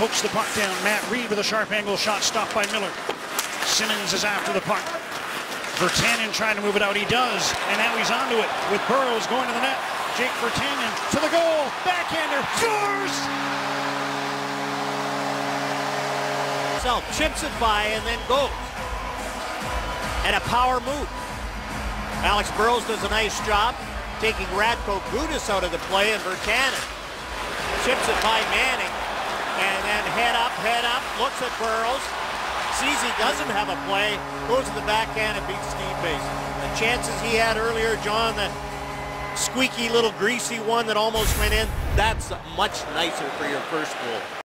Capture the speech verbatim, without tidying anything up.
pokes the puck down. Matt Reed with a sharp angle shot stopped by Miller. Simmons is after the puck. Virtanen trying to move it out. He does. And now he's onto it with Burrows going to the net. Jake Virtanen to the goal. Backhander scores! So chips it by and then goes. And a power move. Alex Burrows does a nice job taking Radko Gudas out of the play, and Virtanen chips it by Manning. And then head up, head up, looks at Burrows, sees he doesn't have a play, goes to the backhand and beats Steve Mason. The chances he had earlier, John, that squeaky little greasy one that almost went in, that's much nicer for your first goal.